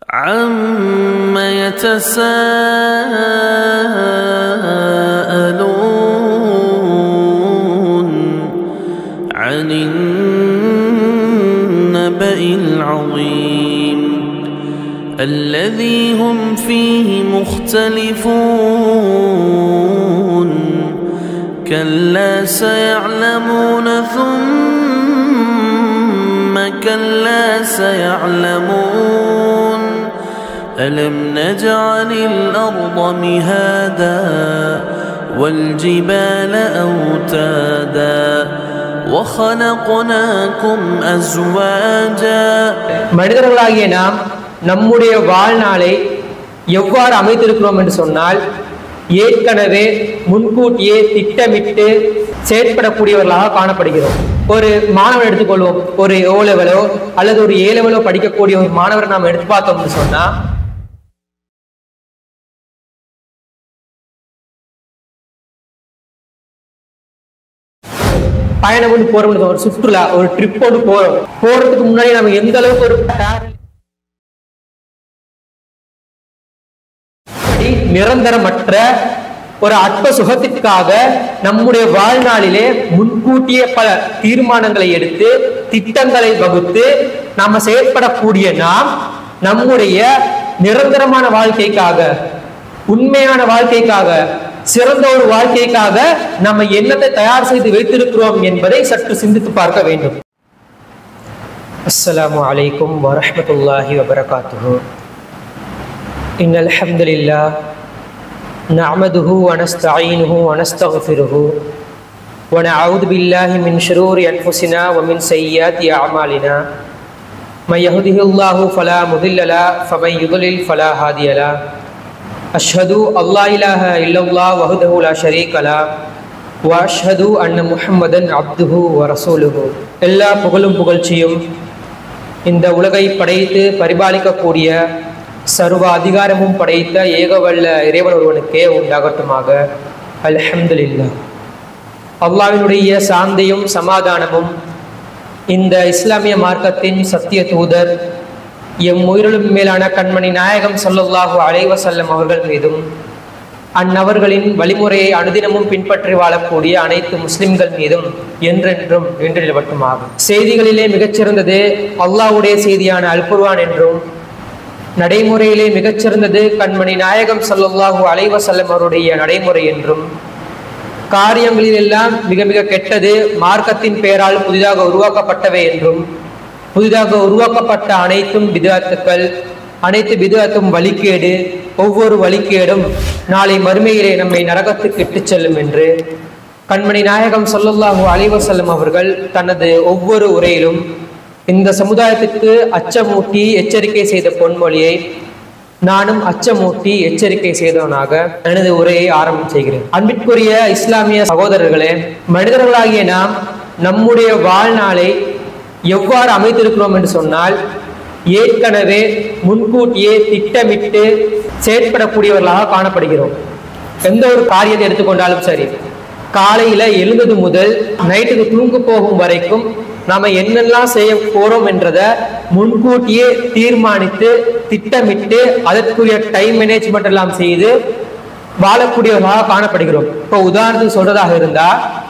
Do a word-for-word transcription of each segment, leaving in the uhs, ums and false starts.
عَمَّ يَتَسَاءَلُونَ عَنِ النَّبَإِ الْعَظِيمِ الَّذِي هُمْ فِيهِ مُخْتَلِفُونَ كَلَّا سَيَعْلَمُونَ ثُمَّ كَلَّا سَيَعْلَمُونَ أَلَمْ نَجْعَلِ الْأَرْضَ مِهَادًا وَالْجِبَالَ أَوْتَادًا وَخَلَقْنَاكُمْ أَزْوَاجًا. மனிதர்களாகிய நாம் நம்முடைய வாழ்நாளை எவ்வாறு அமைத்திருக்கிறோம் என்று சொன்னால், ஏற்கனவே முன்கூட்டியே திட்டமிட்டு செயற்படக்கூடியவர்களாக காணப்படுகிறோம். ஒரு மாணவன் எடுத்துக்கொள்வோம், ஒரு ஓ லெவலோ அல்லது ஒரு ஏ லெவலோ படிக்கக்கூடிய ஒரு மாணவரை நாம் எடுத்து பார்த்தோம்னு சொன்னா, பயணம் கொண்டு போறோம், ஒரு சுற்றுலா ஒரு ட்ரிப் கொண்டு போறோம். போறதுக்கு முன்னாடி நம்ம எந்த அளவுக்கு ஒரு நிரந்தரமற்ற ஒரு அற்ப சுகத்திற்காக நம்முடைய வாழ்நாளிலே முன்கூட்டியே பல தீர்மானங்களை எடுத்து திட்டங்களை வகுத்து நாம செயற்படக்கூடிய நாம் நம்முடைய நிரந்தரமான வாழ்க்கைக்காக, உண்மையான வாழ்க்கைக்காக, சிறந்த ஒரு வாழ்க்கைக்காக நம்ம என்னத்தை தயார் செய்து வைத்திருக்கிறோம் என்பதை சற்று சிந்தித்து பார்க்க வேண்டும். அஸ்ஸலாமு அலைக்கும் வரஹ்மத்துல்லாஹி வபரகாத்துஹு. இன்னல் ஹம்துலில்லாஹ் நஅமதுஹு வ நஸ்தஈனுஹு வ நஸ்தக்ஃபிருஹு வ நஅஊது பில்லாஹி மின் ஷுரூரி அன்ஃபுஸினா வ மின் ஸய்யிஆத்தி அஅமாலினா மை யஹ்திஹில்லாஹு ஃபலா முதில்ல லஹு வ மை யுضلில் ஃபலா ஹாதிய லஹு. அஷ்ஹது அல்லா இலாஹ இல்லல்லாஹ் வஹ்தஹு லா ஷரீக லஹு வ அஷ்ஹது அன்ன முஹம்மதன் அப்துஹு வ ரசூலுஹு. எல்லா புகழும் புகழ்ச்சியும் இந்த உலகை படைத்து பரிபாலிக்கக்கூடிய சர்வ அதிகாரமும் படைத்த ஏகவல்ல இறைவன் ஒருவனுக்கே உண்டாகட்டுமாக. அல்ஹம்துலில்லாஹ். அல்லாஹ்வினுடைய சாந்தியும் சமாதானமும் இந்த இஸ்லாமிய மார்க்கத்தின் சத்திய தூதர் எம் உயிரிலும் மேலான கண்மணி நாயகம் ஸல்லல்லாஹு அலைஹி வஸல்லம் அவர்கள் மீதும் அந்நவர்களின் வழிமுறையை அனுதினமும் பின்பற்றி வாழக்கூடிய அனைத்து முஸ்லிம்கள் மீதும் என்றென்றும் நின்று நிலவட்டுமாகும். செய்திகளிலே மிகச்சிறந்தது அல்லாஹ்வுடைய செய்தியான அல் குர்ஆன் என்றும், நடைமுறையிலே மிகச்சிறந்தது கண்மணி நாயகம் ஸல்லல்லாஹு அலைஹி வஸல்லம் அவருடைய நடைமுறை என்றும், காரியங்களில் எல்லாம் மிக மிக கெட்டது மார்க்கத்தின் பெயரால் புதிதாக உருவாக்கப்பட்டவை என்றும், புதிதாக உருவாக்கப்பட்ட அனைத்தும் பித்அத்துக்கள், அனைத்து பித்அத்தும் வழிகேடு, ஒவ்வொரு வழிகேடும் நாளை மறுமையிலே நம்மை நரகத்துக்கு இட்டுச் செல்லும் என்று கண்மணி நாயகம் ஸல்லல்லாஹு அலைஹி வஸல்லம் அவர்கள் தனது ஒவ்வொரு உரையிலும் இந்த சமுதாயத்துக்கு அச்சமூட்டி எச்சரிக்கை செய்த பொன்மொழியை நானும் அச்சமூட்டி எச்சரிக்கை செய்தவனாக எனது உரையை ஆரம்பம் செய்கிறேன். அன்பிற்குரிய இஸ்லாமிய சகோதரர்களே, மனிதர்களாகிய நாம் நம்முடைய வாழ்நாளை எவ்வாறு அமைத்திருக்கிறோம் என்று சொன்னால், ஏற்கனவே முன்கூட்டியே திட்டமிட்டு செயற்படக்கூடியவர்களாக காணப்படுகிறோம். எந்த ஒரு காரியத்தை எடுத்துக்கொண்டாலும் சரி, காலையில எழுந்தது முதல் நைட்டுக்கு தூங்க போகும் வரைக்கும் நாம என்னெல்லாம் செய்ய போறோம் என்றதை முன்கூட்டியே தீர்மானித்து திட்டமிட்டு அதற்குரிய டைம் மேனேஜ்மெண்ட் எல்லாம் செய்து வாழக்கூடியவர்களாக காணப்படுகிறோம். இப்போ உதாரணத்துக்கு சொல்றதாக இருந்தா,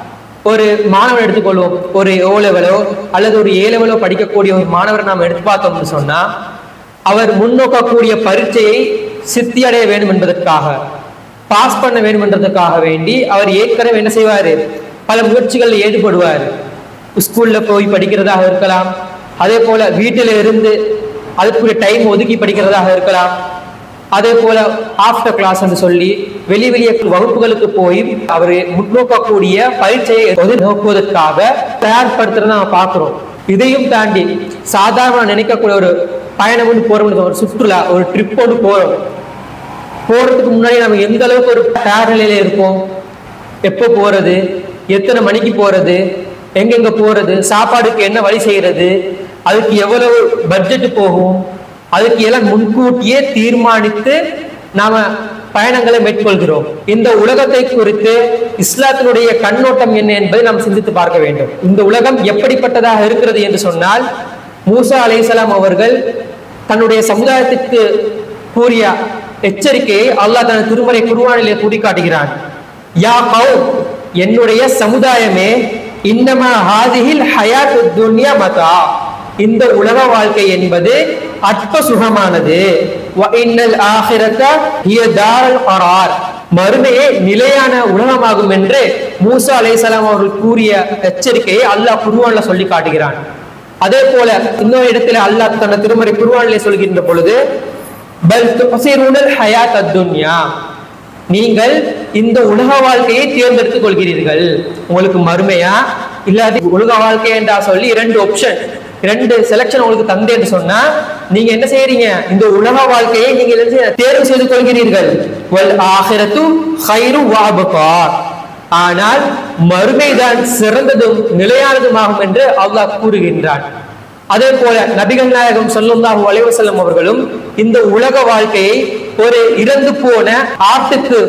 ஒரு மாணவன் எடுத்துக்கொள்வோம், ஒரு ஓ லெவலோ அல்லது ஒரு ஏ லெவலோ படிக்கக்கூடிய ஒரு மாணவரை நாம் எடுத்து பார்த்தோம்னு சொன்னா, அவர் முன்னோக்கக்கூடிய பரீட்சையை சித்தி அடைய வேண்டும் என்பதற்காக, பாஸ் பண்ண வேண்டும் என்றதுக்காக வேண்டி அவர் ஏற்கனவே என்ன செய்வாரு, பல முயற்சிகளில் ஈடுபடுவார். ஸ்கூல்ல போய் படிக்கிறதாக இருக்கலாம், அதே போல வீட்டில இருந்து அதுக்குரிய டைம் ஒதுக்கி படிக்கிறதாக இருக்கலாம், அதே போல ஆஃப்டர் கிளாஸ் என்று சொல்லி வெளி வெளிய வகுப்புகளுக்கு போய் அவர் முன்னோக்கக்கூடிய பரீட்சையை நோக்குவதற்காக தயார்படுத்துறத நம்ம பார்க்கிறோம். இதையும் தாண்டி சாதாரண நினைக்கக்கூடிய ஒரு பயணம் ஒன்று போறோம், ஒரு சுற்றுலா ஒரு ட்ரிப் ஒன்று போறோம். போறதுக்கு முன்னாடி நம்ம எந்த அளவுக்கு ஒரு தயார் நிலையில இருப்போம், எப்போ போறது, எத்தனை மணிக்கு போறது, எங்கெங்க போறது, சாப்பாடுக்கு என்ன வழி செய்யறது, அதுக்கு எவ்வளவு பட்ஜெட் போகும், அதுக்கு எல்லாம் முன்கூட்டியே தீர்மானித்து நாம பயணங்களை மேற்கொள்கிறோம். இந்த உலகத்தை குறித்து இஸ்லாத்தினுடைய கண்ணோட்டம் என்ன என்பதை நாம் சிந்தித்து பார்க்க வேண்டும். இந்த உலகம் எப்படிப்பட்டதாக இருக்கிறது என்று சொன்னால், மூசா அலைஹிஸ்ஸலாம் அவர்கள் தன்னுடைய சமுதாயத்துக்கு கூறிய எச்சரிக்கையை அல்லாஹ் தனது திருமறை குர்ஆனிலே கூறி காட்டுகிறான். யா கௌம், என்னுடைய சமுதாயமே, இன்னமா ஹாதிஹில் ஹயாத்துத் துன்யா மதா, இந்த உலக வாழ்க்கை என்பது அற்ப சுகமானது. வ இன்னல் ஆகிரத ஹிய தாருல் கரார், மறுமையே நிலையான உலகமாகும் என்று மூசா அலைஹிஸ்ஸலாம் அவர்கள் கூறிய எச்சரிக்கையை அல்லாஹ் குர்ஆன்ல சொல்லி காட்டுகிறான். அதே போல இன்னொரு இடத்துல அல்லாஹ் தனது திருமறை குர்ஆனிலே சொல்கின்ற பொழுது, பல் துஸிருனல் ஹயாத்தத் துன்யா, நீங்கள் இந்த உலக வாழ்க்கையை தேர்ந்தெடுத்துக் கொள்கிறீர்கள். உங்களுக்கு மறுமையா இல்லாத உலக வாழ்க்கை என்றா சொல்லி இரண்டு ஆப்ஷன், இரண்டு செலக்ஷன் உங்களுக்கு தந்தே என்று சொன்னா நீங்க என்ன செய்யறீங்க? இந்த உலக வாழ்க்கையை நீங்க தேர்வு செய்து கொள்கிறீர்கள். வல் ஆகிரத்து கைரு வஅபகா, ஆனால் மறுமைதான் சிறந்ததும் நிலையானதுமாகும் என்று அல்லாஹ் கூறுகின்றான். அதே போல நபிகள் நாயகம் ஸல்லல்லாஹு அலைஹி வஸல்லம் அவர்களும் இந்த உலக வாழ்க்கையை ஒரு இறந்து போன ஆட்டுக்கு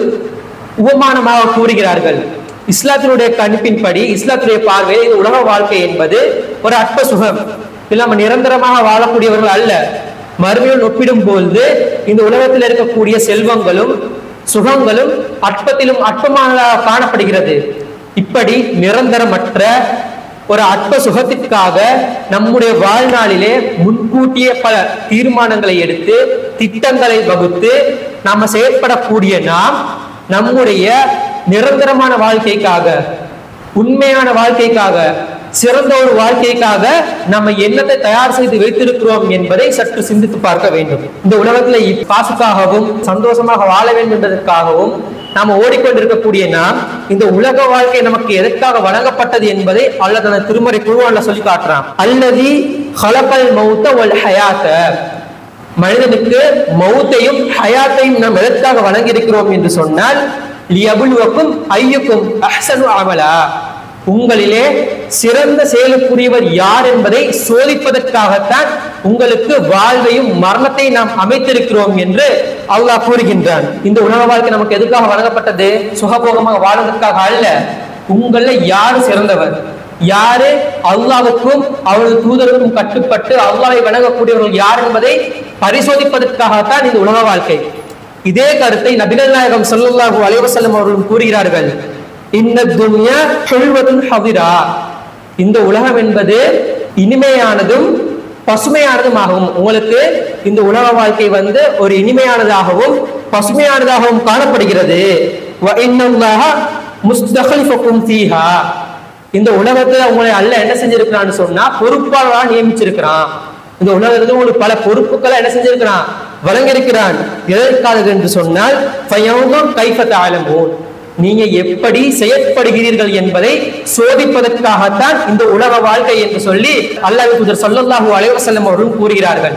உபமானமாக கூறுகிறார்கள். இஸ்லாத்தினுடைய கணிப்பின்படி, இஸ்லாத்துடைய பார்வையில் இந்த உலக வாழ்க்கை என்பது ஒரு அற்ப சுகம், இல்லை நம்ம நிரந்தரமாக வாழக்கூடியவர்கள் அல்ல. மறுமையில் ஒப்பிடும் பொழுது இந்த உலகத்தில் இருக்கக்கூடிய செல்வங்களும் சுகங்களும் அற்பத்திலும் அற்பமானதாக காணப்படுகிறது. இப்படி நிரந்தரமற்ற ஒரு அற்ப சுகத்திற்காக நம்முடைய வாழ்நாளிலே முன்கூட்டிய பல தீர்மானங்களை எடுத்து திட்டங்களை வகுத்து நாம செயற்படக்கூடிய நாம் நம்முடைய நிரந்தரமான வாழ்க்கைக்காக, உண்மையான வாழ்க்கைக்காக, சிறந்த ஒரு வாழ்க்கைக்காக நம்ம என்னத்தை தயார் செய்து வைத்திருக்கிறோம் என்பதை சற்று சிந்தித்து பார்க்க வேண்டும். இந்த உலகத்துல காசுக்காகவும் சந்தோஷமாக வாழ வேண்டும் என்பதற்காகவும் நாம ஓடிக்கொண்டிருக்கக்கூடிய நாம் இந்த உலக வாழ்க்கை நமக்கு எதற்காக வழங்கப்பட்டது என்பதை அல்லாஹ் தனது திருமறை குர்ஆன்ல சொல்லி காட்டுறான். அல்லதி ஹலகல் மௌத வல் ஹயாத, மனிதனுக்கு மௌத்தையும் ஹயாத்தையும் நாம் எதற்காக வழங்கி இருக்கிறோம் என்று சொன்னால், லியபுலுவக்கும் ஐயுக்கும் அஹ்ஸனு அமலா, உங்களிலே சிறந்த செயலுக்குரியவர் யார் என்பதை சோதிப்பதற்காகத்தான் உங்களுக்கு வாழ்வையும் மரணத்தை நாம் அமைத்திருக்கிறோம் என்று அல்லாஹ் கூறுகின்றான். இந்த உலக வாழ்க்கை நமக்கு எதுக்காக வழங்கப்பட்டது? சுகபோகமாக வாழ்வதற்காக அல்ல. உங்கள யாரு சிறந்தவர், யாரு அல்லாஹ்வுக்கும் அவரது தூதருக்கும் கட்டுப்பட்டு அல்லாஹ்வை வணங்கக்கூடியவர்கள் யார் என்பதை பரிசோதிப்பதற்காகத்தான் இந்த உலக வாழ்க்கை. இதே கருத்தை நபிகள் நாயகம் ஸல்லல்லாஹு அலைஹி வஸல்லம் அவர்களும் கூறுகிறார்கள். இன்ன துன்யா ஹுல்வத்துன் ஹதிரா, இந்த உலகம் என்பது இனிமையானதும் பசுமையானதும் ஆகும். உங்களுக்கு இந்த உலக வாழ்க்கை வந்து ஒரு இனிமையானதாகவும் பசுமையானதாகவும் காணப்படுகிறது. வ இன்னல்லாஹ முஸ்தக்லிஃபுக்கும் ஃபீஹா, இந்த உலகத்துல உங்களை அல்லாஹ் என்ன செஞ்சிருக்கிறான்னு சொன்னா பொறுப்பாளராக நியமிச்சிருக்கிறான். இந்த உலகத்துல உங்களுக்கு பல பொறுப்புகளை என்ன செஞ்சிருக்கிறான், வழங்கியிருக்கிறான். எதற்காக என்று சொன்னால் ஃபயௌதும் கைஃப தஅலமூன், நீங்க எப்படி செயற்படுகிறீர்கள் என்பதை சோதிப்பதற்காகத்தான் இந்த உலக வாழ்க்கை என்று சொல்லி அல்லாஹ்வின் தூதர் ஸல்லல்லாஹு அலைஹி வஸல்லம் அவர்கள் கூறுகிறார்கள்.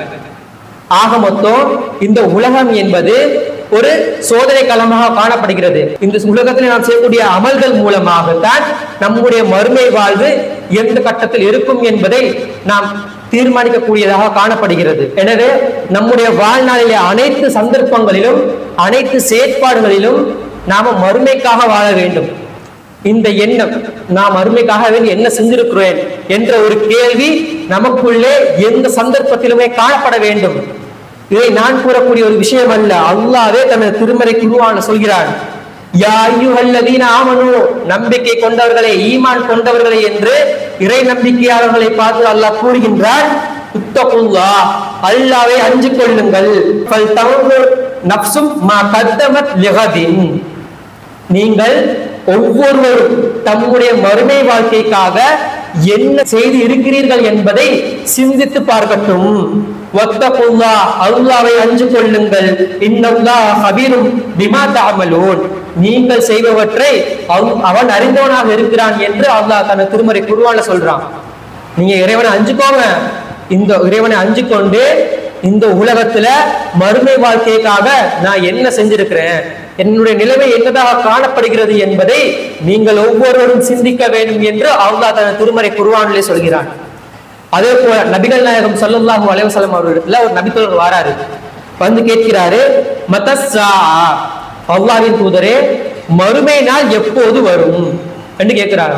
ஆக மொத்தம் இந்த உலகம் என்பது ஒரு சோதனை களமாக காணப்படுகிறது. இந்த உலகத்தில் நாம் செய்யக்கூடிய அமல்கள் மூலமாகத்தான் நம்முடைய மறுமை வாழ்வு எந்த கட்டத்தில் இருக்கும் என்பதை நாம் தீர்மானிக்கக்கூடியதாக காணப்படுகிறது. எனவே நம்முடைய வாழ்நாளிலே அனைத்து சந்தர்ப்பங்களிலும் அனைத்து செயற்பாடுகளிலும் நாம மறுமைக்காக வாழ வேண்டும். இந்த எண்ணம், நாம் மறுமைக்காக வேண்டி என்ன செஞ்சிருக்கிறேன் என்ற ஒரு கேள்வி நமக்குள்ளே எந்த சந்தர்ப்பத்திலுமே காணப்பட வேண்டும். இதை நான் கூறக்கூடிய ஒரு விஷயம் அல்ல, அல்லாஹ்வே தனது திருமறை குர்ஆன்ல சொல்கிறான். யா அய்யுஹல்லதீன ஆமனூ, நம்பிக்கை கொண்டவர்களே, ஈமான் கொண்டவர்களே என்று இறை நம்பிக்கையாளர்களை பார்த்து அல்லாஹ் கூறுகின்றான். உத்தகுல்லாஹ், அல்லாஹ்வை அஞ்சு கொள்ளுங்கள். ஃபல் தன்துர் நஃப்சும் மா கத்தமத் லிகதின், நீங்கள் ஒவ்வொருவரும் தம்முடைய மறுமை வாழ்க்கைக்காக என்ன செய்து இருக்கிறீர்கள் என்பதை சிந்தித்து பார்க்கட்டும். வத்தகுல்லாஹ், அல்லாஹ்வை அஞ்சு கொள்ளுங்கள். இன்னல்லாஹ கபீரும் பிமா தஅமலூன், நீங்கள் செய்பவற்றை அவன் அறிந்தவனாக இருக்கிறான் என்று அல்லாஹ் தனது திருமறை குர்ஆன்ல சொல்றான். நீங்க இறைவனை அஞ்சுக்கோங்க. இந்த இறைவனை அஞ்சு கொண்டு இந்த உலகத்துல மறுமை வாழ்க்கைக்காக நான் என்ன செஞ்சிருக்கிறேன், என்னுடைய நிலைமை என்னதாக காணப்படுகிறது என்பதை நீங்கள் ஒவ்வொருவரும் சிந்திக்க வேண்டும் என்று அல்லாஹ் தனது திருமறை குர்ஆனிலே சொல்கிறான். அதே போல நபிகள் நாயகம் ஸல்லல்லாஹு அலைஹி வஸல்லம் அவர்களிடத்துல ஒரு நபித்தோழர் வராரு, வந்து கேட்கிறாரு, மத்தஸ்ஸா, அல்லாஹ்வின் தூதரே மறுமை நாள் எப்போது வரும் என்று கேட்கிறாங்க.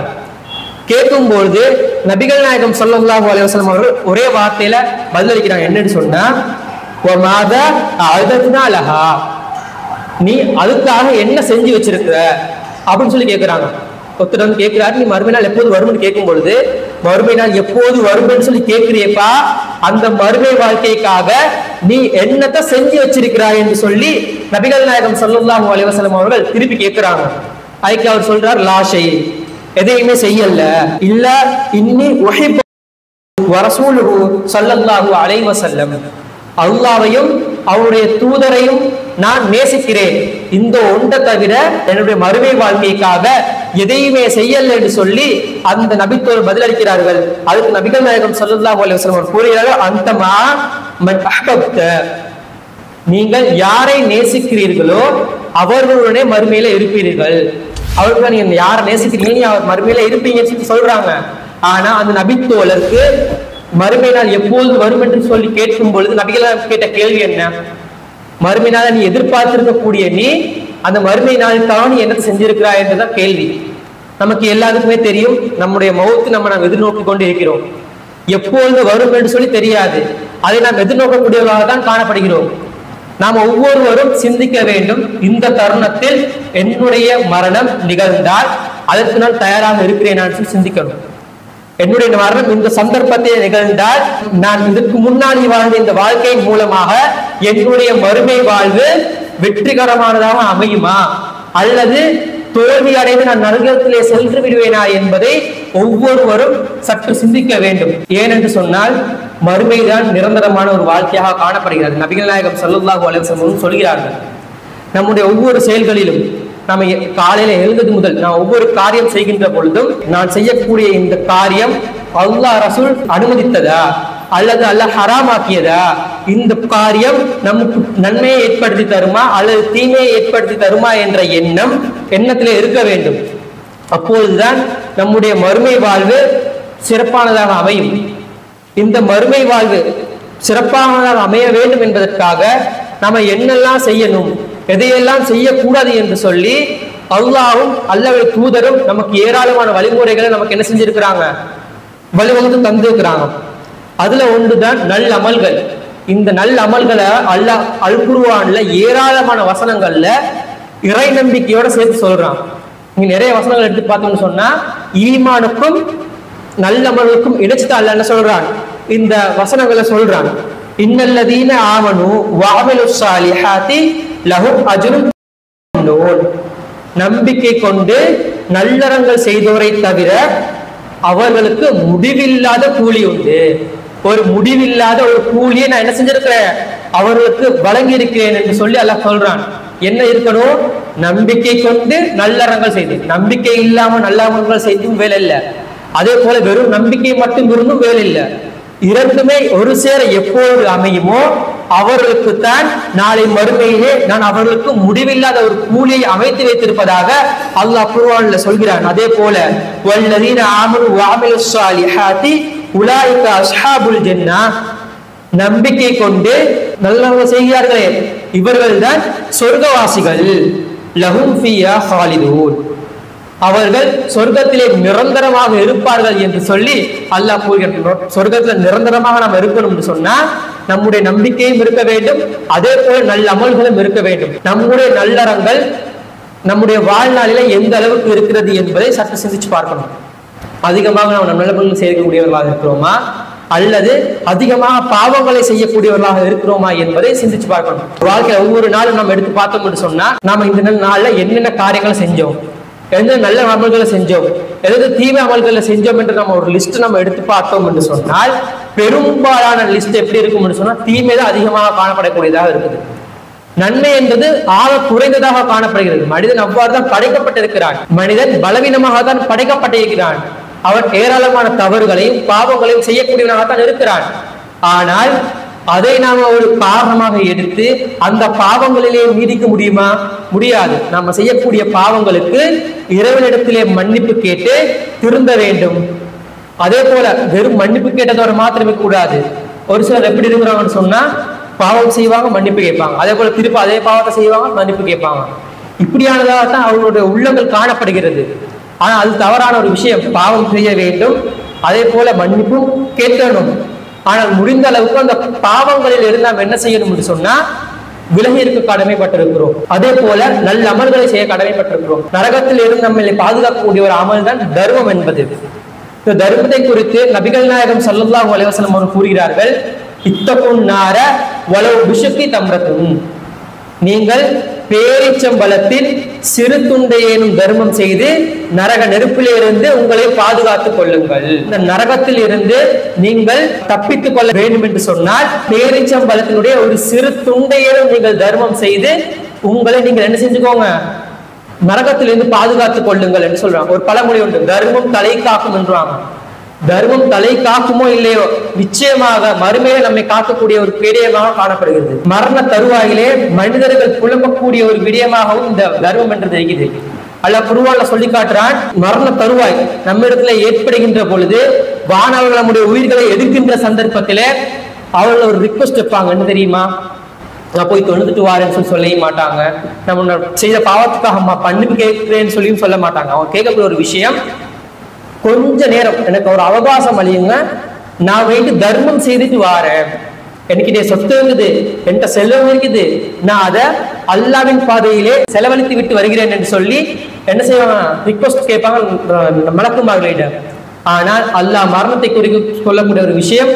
கேட்கும்பொழுது நபிகள் நாயகம் ஸல்லல்லாஹு அலைஹி வஸல்லம் அவர்கள் ஒரே வார்த்தையில பதிலளிக்கிறாங்க. என்னன்னு சொன்னா, வமாதா அஅதத்னா லஹா, நீ அதுக்காக என்ன செஞ்சு வச்சிருக்கிற அப்படின்னு சொல்லி கேட்கிறாங்க. ஒருத்தர் வந்து கேட்கிறாரு, நீ மறுமை நாள் எப்போது வரும்னு கேட்கும் பொழுது, மறுமை நாள் எப்போது வரும்னு சொல்லி கேட்கிறியப்பா, அந்த மறுமை வாழ்க்கைக்காக நீ என்னத்தை செஞ்சு வச்சிருக்கிறாய் என்று சொல்லி நபிகள் நாயகம் ஸல்லல்லாஹு அலைஹி வஸல்லம் அவர்கள் திருப்பி கேட்கிறாங்க. அதுக்கு அவர் சொல்றார், லா ஷை, எதையுமே செய்யல. இல்ல இன்னி உஹிப்பு வ ரசூலுஹு ஸல்லல்லாஹு அலைஹி வஸல்லம், அல்லாஹ்வையும் அவருடைய தூதரையும் நான் நேசிக்கிறேன், இந்த ஒன்றை தவிர என்னுடைய மறுமை வாழ்க்கைக்காக எதையுமே செய்யல என்று சொல்லி அந்த நபித்தோர் பதிலளிக்கிறார்கள். அதுக்கு நபிகள் நாயகம் ஸல்லல்லாஹு அலைஹி வஸல்லம் கூறுகிறார்கள், அன்தமா மன் அஹ்பப்த, நீங்கள் யாரை நேசிக்கிறீர்களோ அவர்களுடனே மறுமையில இருப்பீர்கள். அவர்கள் நீங்க யாரை நேசிக்கிறீங்க அவர் மறுமையில இருப்பீங்கன்னு சொல்றாங்க. ஆனா அந்த நபித்தோழருக்கு மறுமை நாள் எப்போது வரும் என்று சொல்லி கேட்கும் பொழுது நபிகள் கேட்ட கேள்வி என்ன? மறுமை நாளை நீ எதிர்பார்த்திருக்கக்கூடிய நீ அந்த மறுமை நாள் தான் நீ என்ன செஞ்சிருக்கிறாய் என்றுதான் கேள்வி. நமக்கு எல்லாருக்குமே தெரியும், நம்முடைய மௌத்து நம்ம நாம் எதிர்நோக்கி கொண்டு இருக்கிறோம். எப்பொழுது வரும் என்று சொல்லி தெரியாது, அதை நாம் எதிர்நோக்கக்கூடியவர்களாக தான் காணப்படுகிறோம். நாம் ஒவ்வொருவரும் சிந்திக்க வேண்டும், இந்த தருணத்தில் என்னுடைய மரணம் நிகழ்ந்தால் அதற்கு நான் தயாராக இருக்கிறேன் சொல்லி சிந்திக்கணும். என்னுடைய மரணம் இந்த சந்தர்ப்பத்தில் நிகழ்ந்தால் நான் இதற்கு முன்னாடி வாழ்ந்த இந்த வாழ்க்கையின் மூலமாக என்னுடைய மறுமை வாழ்வு வெற்றிகரமானதாக அமையுமா அல்லது தோல்வி அடைந்து நான் நரகத்திலே சென்று விடுவேனா என்பதை ஒவ்வொருவரும் சற்று சிந்திக்க வேண்டும். ஏனென்று சொன்னால் மறுமைதான் நிரந்தரமான ஒரு வாழ்க்கையாக காணப்படுகிறது. நபிகள் நாயகம் ஸல்லல்லாஹு அலைஹி வஸல்லம் சொல்கிறார்கள், நம்முடைய ஒவ்வொரு செயல்களிலும் நம்ம காலையில எழுந்தது முதல் நான் ஒவ்வொரு காரியம் செய்கின்ற பொழுதும் நான் செய்யக்கூடிய இந்த காரியம் அல்லாஹ் ரசூல் அனுமதித்ததா அல்லது அல்லாஹ் ஹராமாக்கியதா, இந்த காரியம் நமக்கு நன்மையை ஏற்படுத்தி தருமா அல்லது தீமையை ஏற்படுத்தி தருமா என்ற எண்ணம் எண்ணத்திலே இருக்க வேண்டும். அப்பொழுதுதான் நம்முடைய மறுமை வாழ்வு சிறப்பானதாக அமையும். இந்த மறுமை வாழ்வு சிறப்பானதாக அமைய வேண்டும் என்பதற்காக நம்ம என்னெல்லாம் செய்யணும், எதையெல்லாம் செய்யக்கூடாது என்று சொல்லி அல்லாஹ்வும் அல்லாஹ்வுடைய தூதரும் நமக்கு ஏராளமான வழிமுறைகளை நமக்கு என்ன செஞ்சிருக்கிறாங்க, வழிவகுத்து தந்திருக்கிறாங்க. அதுல ஒன்றுதான் நல் அமல்கள். இந்த நல் அமல்களை அல்லாஹ் அல் குர்ஆன்ல ஏராளமான வசனங்கள்ல இறை நம்பிக்கையோட சேர்த்து சொல்றான். இங்க நிறைய வசனங்கள் எடுத்து பார்த்தோம்னு சொன்னா ஈமானுக்கும் நல்ல அமல்களுக்கும் இணைச்சுதான் அல்லாஹ் என்ன சொல்றான், இந்த வசனங்களை சொல்றான். இன்னல்லதீன ஆமனு வஅமிலுஸ் ஸாலிஹாத்தி லஹும் அஜ்ருன் மம்னூன், நம்பிக்கை கொண்டு நல்லறங்கள் செய்தோரை தவிர அவர்களுக்கு முடிவில்லாத கூலி உண்டு. ஒரு முடிவில்லாத ஒரு கூலியை நான் என்ன செஞ்சிருக்கிறேன், அவர்களுக்கு வழங்கி இருக்கிறேன் என்று சொல்லி அல்லாஹ் சொல்றான். என்ன இருக்கணும், நம்பிக்கை கொண்டு நல்லறங்கள் செய்து, நம்பிக்கை இல்லாம நல்லறங்கள் செய்தும் வேலை இல்லை, அதே போல வெறும் நம்பிக்கை மட்டும் இருந்தும் வேலை இல்லை. இரண்டுமே ஒரு சேர எப்போது அமையுமோ அவர்களுக்கு தான் நாளை மறுமையிலே நான் அவர்களுக்கு முடிவில்லாத ஒரு கூலியை அமைத்து வைத்திருப்பதாக அல்லாஹ் குர்ஆன்ல சொல்கிறான். அதே போல வல்லதீன ஆமனு வஅமிலுஸ் ஸாலிஹாத்தி உலாயிக அஸ்ஹாபுல் ஜன்னah, நம்பிக்கை கொண்டு நல்லவர்கள் செய்கிறார்களே இவர்கள் தான் சொர்க்கவாசிகள். லஹும் ஃபியா ஹாலிதூன், அவர்கள் சொர்க்கத்திலே நிரந்தரமாக இருப்பார்கள் என்று சொல்லி அல்லாஹ் கூறுகிறார். சொர்க்கத்துல நிரந்தரமாக நாம் இருக்கணும் என்று சொன்னா நம்முடைய நம்பிக்கையும் இருக்க வேண்டும், அதே போல நல்ல அமல்களும் இருக்க வேண்டும். நம்முடைய நல்லறங்கள் நம்முடைய வாழ்நாளில எந்த அளவுக்கு இருக்கிறது என்பதை சற்று சிந்திச்சு பார்க்கணும். அதிகமாக நாம் நல்ல அமல்கள் செய்யக்கூடியவர்களாக இருக்கிறோமா அல்லது அதிகமாக பாவங்களை செய்யக்கூடியவர்களாக இருக்கிறோமா என்பதை சிந்திச்சு பார்க்கணும். வாழ்க்கை ஒவ்வொரு நாளும் நம்ம எடுத்து பார்த்தோம் என்று சொன்னா நாம இந்த நாள்ல என்னென்ன காரியங்களை செஞ்சோம், எந்த நல்ல அமல்களை செஞ்சோம், எதாவது தீமை அமல்களை செஞ்சோம் என்று நம்ம ஒரு லிஸ்ட் நம்ம எடுத்து பார்த்தோம் என்று சொன்னால் பெரும்பாலான லிஸ்ட் எப்படி இருக்கும் என்று சொன்னால் தீமை தான் அதிகமாக காணப்படக்கூடியதாக இருக்குது. நன்மை என்பது ஆக குறைந்ததாக காணப்படுகிறது. மனிதன் அவ்வாறு தான் படைக்கப்பட்டிருக்கிறான். மனிதன் பலவீனமாக தான் படைக்கப்பட்டிருக்கிறான். அவன் ஏராளமான தவறுகளையும் பாவங்களையும் செய்யக்கூடியவனாகத்தான் இருக்கிறான். ஆனால் அதை நாம ஒரு காரணமாக எடுத்து அந்த பாவங்களிலே நீடிக்க முடியுமா? முடியாது. நாம செய்யக்கூடிய பாவங்களுக்கு இறைவனிடத்திலே மன்னிப்பு கேட்டு திருந்த வேண்டும். அதே போல வெறும் மன்னிப்பு கேட்டதோட மாத்திரமே கூடாது. ஒரு சிலர் எப்படி இருக்கிறாங்கன்னு சொன்னா பாவம் செய்வாங்க, மன்னிப்பு கேட்பாங்க, அதே போல திருப்ப அதே பாவத்தை செய்வாங்க, மன்னிப்பு கேட்பாங்க. இப்படியானதாகத்தான் அவர்களுடைய உள்ளங்கள் காணப்படுகிறது. ஆனா அது தவறான ஒரு விஷயம். பாவம் செய்ய வேண்டும், அதே போல மன்னிப்பும் கேட்கணும். ஆனால் முடிந்த அளவுக்கு அந்த பாவங்களில் இருந்து நாம் என்ன செய்யணும் என்று சொன்னா விலகி இருக்க கடமைப்பட்டிருக்கிறோம். அதே போல நல்ல அமல்களை செய்ய கடமைப்பட்டிருக்கிறோம். நரகத்தில் இருந்து நம்மளை பாதுகாக்கக்கூடிய ஒரு அமல் தான் தர்மம் என்பது. இந்த தர்மத்தை குறித்து நபிகள் நாயகம் ஸல்லல்லாஹு அலைஹி வஸல்லம் அவர்கள் கூறுகிறார்கள், இத்தகுன் நார வலவ் பிஷக்கி தம்ரத்துன், நீங்கள் பேரிச்சம்பழத்தில் சிறு துண்டையேனும் தர்மம் செய்து நரக நெருப்பிலே இருந்து உங்களை பாதுகாத்துக் கொள்ளுங்கள். இந்த நரகத்தில் இருந்து நீங்கள் தப்பித்துக் கொள்ள வேண்டும் என்று சொன்னால் பேரிச்சம்பழத்தினுடைய ஒரு சிறு துண்டையேனும் நீங்கள் தர்மம் செய்து உங்களை நீங்கள் என்ன செஞ்சுக்கோங்க, நரகத்திலிருந்து பாதுகாத்துக் கொள்ளுங்கள் என்று சொல்றாங்க. ஒரு பழமொழி உண்டு, தர்மம் தலை காக்கும் என்றாங்க. தர்மம் தலை காக்குமோ இல்லையோ, நிச்சயமாக மறுமையை நம்மை காக்கக்கூடிய ஒரு விடயமாக காணப்படுகிறது. மரண தருவாயிலே மனிதர்கள் புலம்பக்கூடிய ஒரு விடயமாகவும் இந்த தர்மம் என்றது இருக்கிறது. அல்லாஹ் குர்ஆன்ல சொல்லி காட்டுறான், மரண தருவாய் நம்ம இடத்துல ஏற்படுகின்ற பொழுது வானவர்கள் நம்முடைய உயிர்களை எதிர்க்கின்ற சந்தர்ப்பத்திலே அவர்கள் ஒரு ரிக்வெஸ்ட் வைப்பாங்க. என்ன தெரியுமா, நான் போய் தொழுதுட்டு வாரேன்னு சொல்லி சொல்லவே மாட்டாங்க. நம்ம செய்த பாவத்துக்காக அம்மா பண்ணு கேட்கிறேன்னு சொல்லியும் சொல்ல மாட்டாங்க. அவங்க கேட்கக்கூடிய ஒரு விஷயம், கொஞ்ச நேரம் எனக்கு ஒரு அவகாசம் அளியுங்க, நான் போயிட்டு தர்மம் செய்துட்டு வாரேன், என்கிட்ட சொத்து இருக்குது, என்கிட்ட செல்வம் இருக்குது, நான் அதை அல்லாவின் பாதையிலே செலவழித்து விட்டு வருகிறேன் என்று சொல்லி என்ன செய்வாங்க, ரிக்வெஸ்ட் கேட்பாங்க மலக்குமார்களிடம். ஆனால் அல்லாஹ் மரணத்தை குறித்து சொல்லக்கூடிய ஒரு விஷயம்,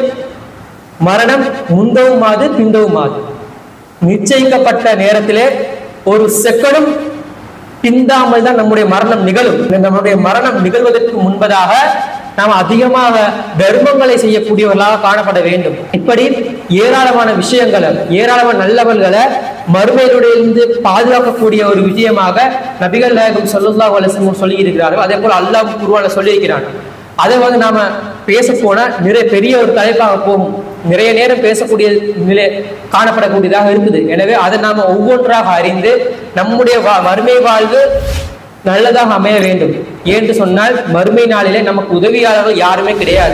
மரணம் முந்தவும் ஆது பிந்தவும் ஆது. நிச்சயிக்கப்பட்ட நேரத்திலே ஒரு செகண்டும் பிந்தாமல் தான் நம்முடைய மரணம் நிகழும். நம்முடைய மரணம் நிகழ்வதற்கு முன்பதாக நாம் அதிகமாக தர்மங்களை செய்யக்கூடியவர்களாக காணப்பட வேண்டும். இப்படி ஏராளமான விஷயங்களை, ஏராளமான நல்லவர்களை மறுமையினுடைய இருந்து பாதுகாக்கக்கூடிய ஒரு விஷயமாக நபிகள் நாயகம் ஸல்லல்லாஹு அலைஹி வஸல்லம் சொல்லி இருக்கிறார்கள். அதே போல அல்லாஹ் குர்ஆன்ல சொல்லி இருக்கிறான். அதை வந்து நாம பேச போனா நிறைய பெரிய ஒரு தலைப்பாக போகும், நிறைய நேரம் பேசக்கூடிய நிலை காணப்படக்கூடியதாக இருக்குது. எனவே அதை நாம ஒவ்வொன்றாக அறிந்து நம்முடைய மறுமை வாழ்வு நல்லதாக அமைய வேண்டும். ஏன்று சொன்னால் மறுமை நாளிலே நமக்கு உதவியாளர்கள் யாருமே கிடையாது.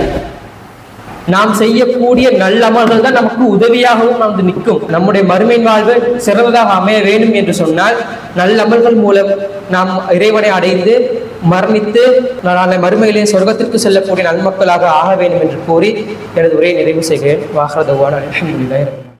நாம் செய்யக்கூடிய நல்ல அமல்கள் தான் நமக்கு உதவியாகவும் நமக்கு நிற்கும். நம்முடைய மறுமை வாழ்வு சிறந்ததாக அமைய வேண்டும் என்று சொன்னால் நல்ல அமல்கள் மூலம் நாம் இறைவனை அடைந்து மரணித்து நாளை மறுமையிலே சொர்க்கத்திற்கு செல்லக்கூடிய நன்மக்களாக ஆக வேண்டும் என்று கூறி எனது உரையை நிறைவு செய்கிறேன். வாஹ்ரதவான அல்ஹம்துலில்லாஹி.